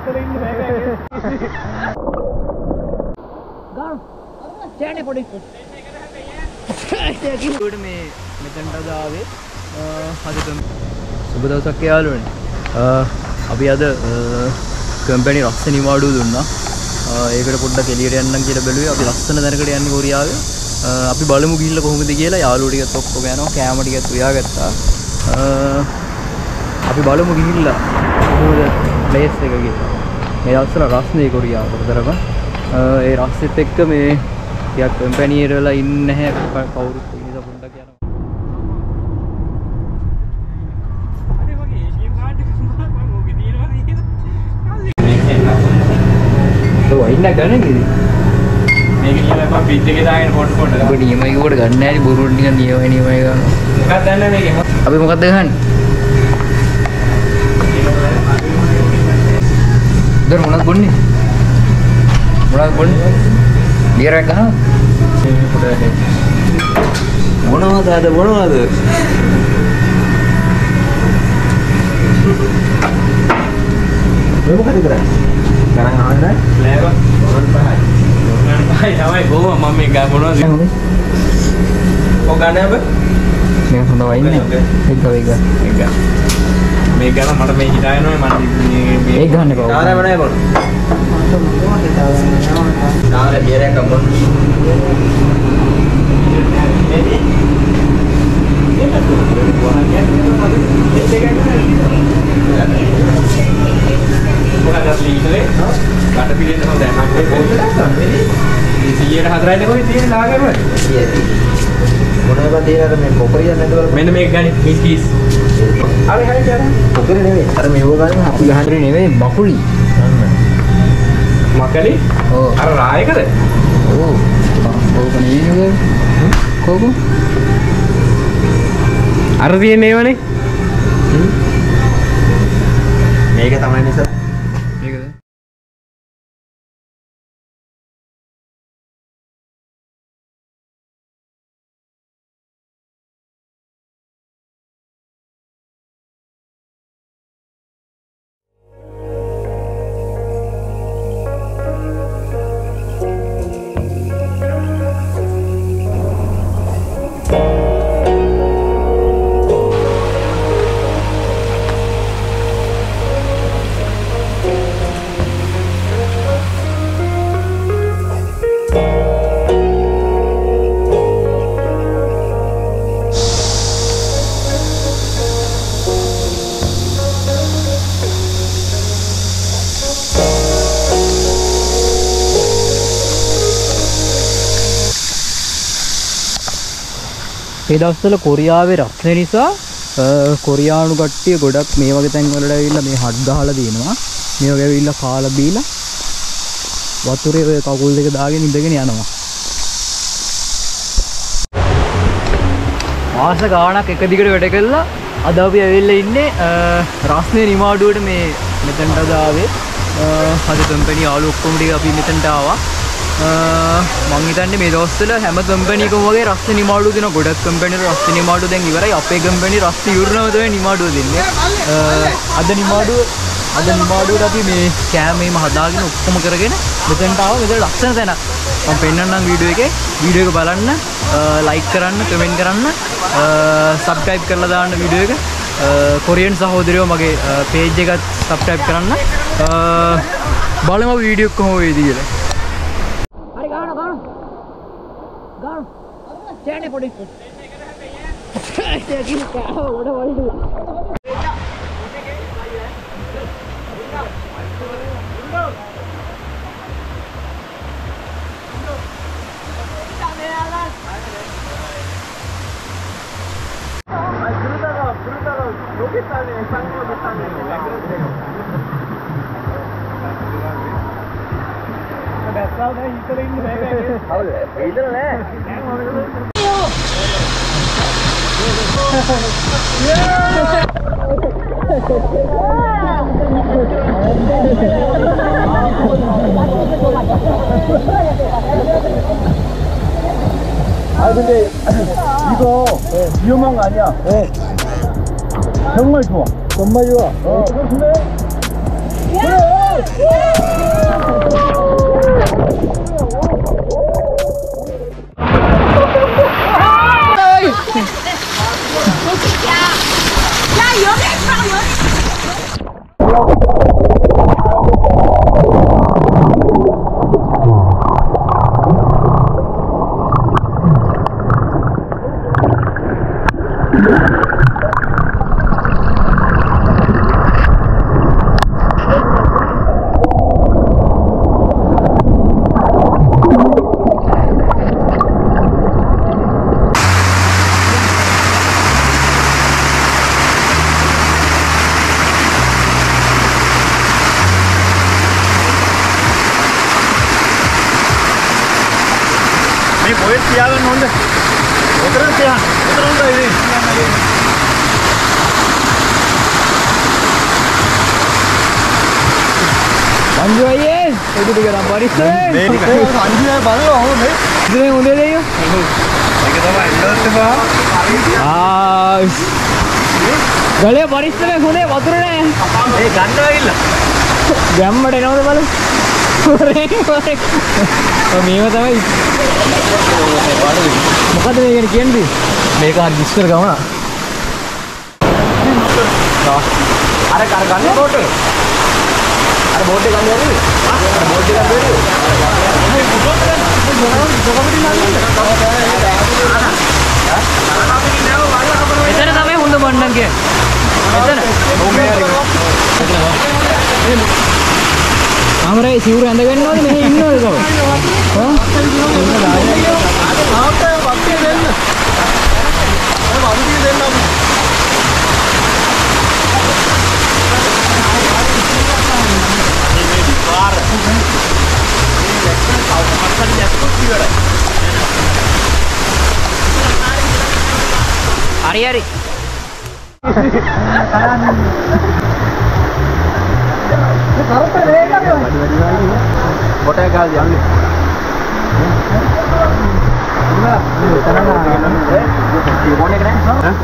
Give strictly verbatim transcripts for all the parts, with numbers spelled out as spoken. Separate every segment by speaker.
Speaker 1: මේ මෙතනට ආවේ අද සුබ දවසක් යාළුවනේ. අපි අද කම්පැනි රක්ෂණ නිවාඩුව දුන්නා. ඒකට පොඩ්ඩක් එළියට යන්නම් කියලා බැලුවේ. අපි ලස්සන දැනකට යන්නේ කොරියාවේ. අපි බලමු ගිහිල්ලා කොහොමද කියලා. යාළුවෝ ටිකත් ඔක්කොම යනවා. කෑම ටිකත් උයාගත්තා. අපි බලමු ගිහිල්ලා කොහොමද ප්ලේස් එක කියලා. මේ දවස්වල රස්නේ කොරියාව කරතරම. ඒ රස්සෙත් එක්ක මේ ටිකක් කම්පැනි එක වල ඉන්නේ නැහැ කවුරුත් ඒ නිසා පොඩ්ඩක් යනවා. අනේ මගේ ඒෂියන් කාඩ් එක මම ඕකේ තියෙනවා කියලා. ඔය ඉන්න ගන්නේ කිවි. මේක නියමයි මම පිට් එකේ දාගෙන ෆොටෝ ෆොටෝ. ඔබ නියමයි කොට ගන්න නැහැ බොරුවට නිකන් නියමයි නියමයි ගන්නවා. මොකක්ද දන්නේ මේකේ? අපි මොකක්ද ගහන්නේ? දර මොනවද බොන්නේ? මොනවද බොන්නේ? බියර් එකක් ගහනවා. මොනවද අද මොනවද? මොකද කරන්නේ? ගණන් අහන්නේ? ලෑව මොනවද පහයි. මොනවද පහයි තමයි ගෝවා මම මේක මොනවද? ඔය ගන්න අප? මේ හොඳ වයින්නේ. ඒක ඒක. ඒක. මේක ගන්න මට මේ හිතාගෙනම මම මේ ඒක ගන්න බෑ. තාරම නෑ බොන්න. තාරේ බියර් එකක් ගමු. මෙන්න මේක ගන්න කිස් කිස්. අර හරි කරා. පොකරේ නෙවෙයි. අර මේව ගන්න අපි ගහන්නේ නෙවෙයි බකුලි. මකලි? ඔව්. අර රායකද? ඔව්. ඕක නෙවෙයි. කොහොම? අර තියෙන්නේ ඒවනේ. මේක තමයි නිසා. මේකද? ඒ දවස්වල කොරියාවේ රස්නේ නිසා කොරියානු කට්ටිය ගොඩක් මේ වගේ තැන් වලට ඇවිල්ලා මේ හඩ් ගහලා දිනවා. මේ වගේ ඇවිල්ලා කාලා බීලා වතුරේ ඔය කකුල් දෙක දාගෙන ඉඳගෙන යනවා. මාස ගාණක් එක දිගට වැඩ කළා. අද අපි ඇවිල්ලා ඉන්නේ රස්නේ නිමාඩුවට මේ මෙතනට ආවේ. අද කම්පැනි යාළුවෝ ඔක්කොම ටික අපි මෙතනට ආවා. මං හිතන්නේ මේ දවස්වල හැම කම්පැනි එකම වගේ රස්නේ නිමාඩුව දෙනවා. ගොඩක් කම්පැනි වල රස්නේ නිමාඩුව දැන් ඉවරයි. අපේ කම්පැනි රස්නේ ඉවරනම තමයි නිමාඩුව දෙන්නේ. අද නිමාඩුව අද නිමාඩුවට අපි මේ කෑම මේම හදාගෙන ඔක්කොම කරගෙන මෙතනට ආවා. මෙතන ලස්සන තැනක්. මම පෙන්නන්නම් වීඩියෝ එකේ. වීඩියෝ එක බලන්න, ලයික් කරන්න, කමෙන්ට් කරන්න, සබ්ස්ක්‍රයිබ් කරලා දාන්න වීඩියෝ එක. කොරියන් සහෝදරයෝ මගේ පේජ් එකත් සබ්ස්ක්‍රයිබ් කරන්න. බලමු වීඩියෝ එක කොහොම වේද කියලා. Jangan podi. Saya gini kau, udah walu.
Speaker 2: 아 근데 이거 위험한 거 아니야? 네. 정말 좋아. 정말 좋아. 어. 그래. 그래. ඒ තියාගන්න හොඳ. උතරන් තියන්න. උතරන් හොඳයි ඉතින්.
Speaker 1: Anju aye, itu tiga orang baris tu.
Speaker 2: මේ ටික අන්තිමට බලලා ඕනේ.
Speaker 1: Itu yang udah deh yo.
Speaker 2: ඒක තමයි ඉන්නත් බා.
Speaker 1: Ah, ගලේ baris tu yang udah වතුර නෑ.
Speaker 2: ඒ ගන්නවා ගිල්ල.
Speaker 1: ගැම්මට එනවද බලමු. මේව තමයි. මොකද මේකට කියන්නේ? මේක හරි විශ්වර ගමන.
Speaker 2: අර කර ගන්න බෝට් එක. අර බෝට් එක ගන්න යන්නේ. අර බෝට් එක ගන්න
Speaker 1: එතන තමයි හොඳ මණ්ඩම් කියන්නේ. එතන.
Speaker 2: ඔව් මේ හරි.
Speaker 1: අමරේ සිවුර ඇඳගන්න ඕනේ මෙහෙ ඉන්නවද කව? හා?
Speaker 2: ආවට වක්තිය දෙන්න. ඒ වන්දිය දෙන්න අපි. මේ පාර. මේ ලැක්ෂන් කවුරුත් යක්කුත් ඉවරයි.
Speaker 1: හරි හරි.
Speaker 2: කරත් වේගයක් කොට එක ගාල් යන්නේ. ඉන්නවා. මේ තරම ඒ ෆෝන් එක නෑ. හා?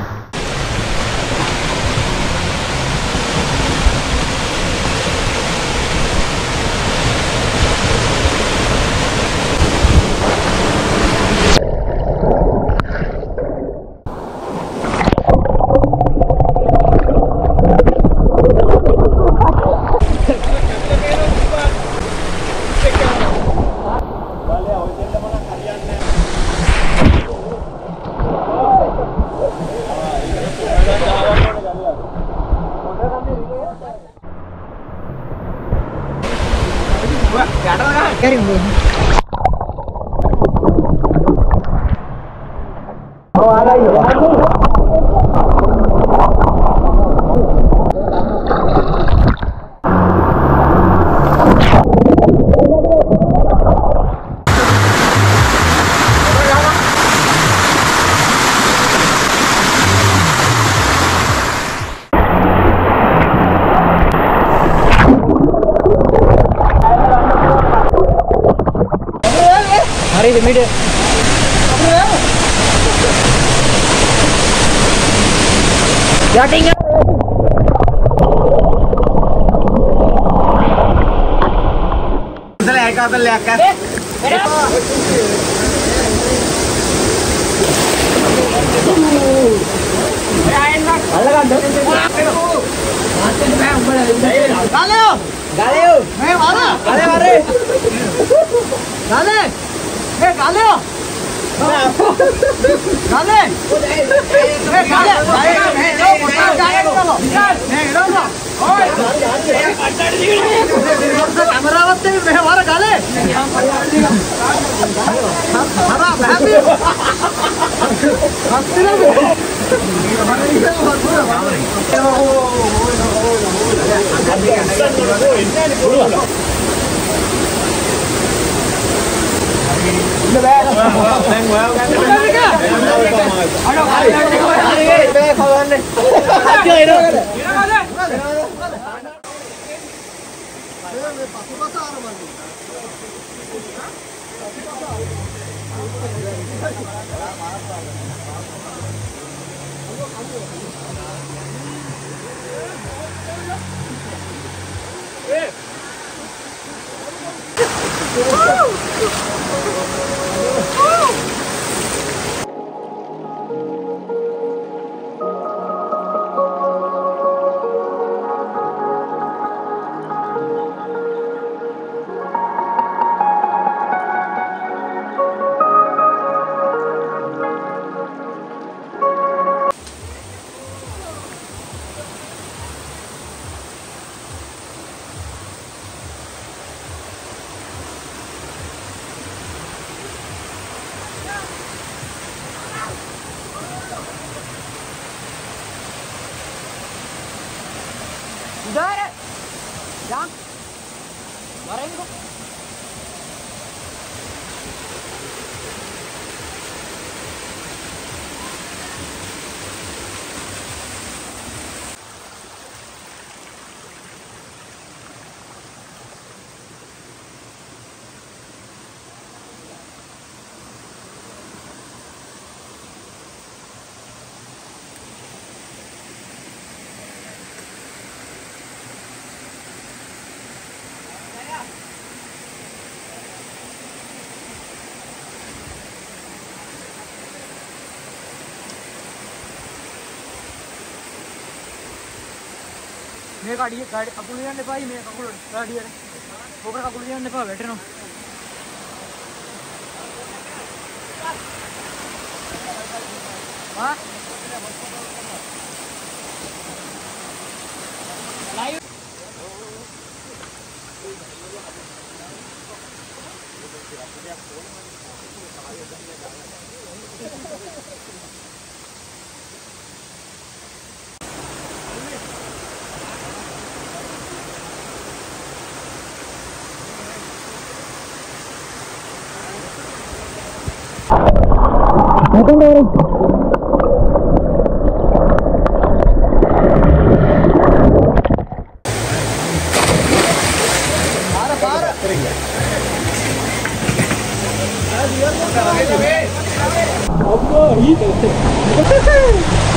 Speaker 1: Hari ini dia. Ya tinggal.
Speaker 2: ඉතල ඒක අතල ලයක් ඈ. ගාලයෝ ගාලයෝ මේ වර ගාලේ වරේ ගාලේ මේ ගාලයෝ ගාලේ මේ ගාලේ මේ නෝ මොකක්ද ගාලේ කරනවා මේ ඉරනවා ඔය කැමරාවත් එක්ක මේ වර ගාලේ හරා බෑපි
Speaker 1: Udah, Jang. Marahin kok. මේ කඩිය කකුල යන්න එපායි මේ කකුල කඩියට. ඕක කකුල යන්න එපා වැටෙනවා. ආ ලයිව් Oh,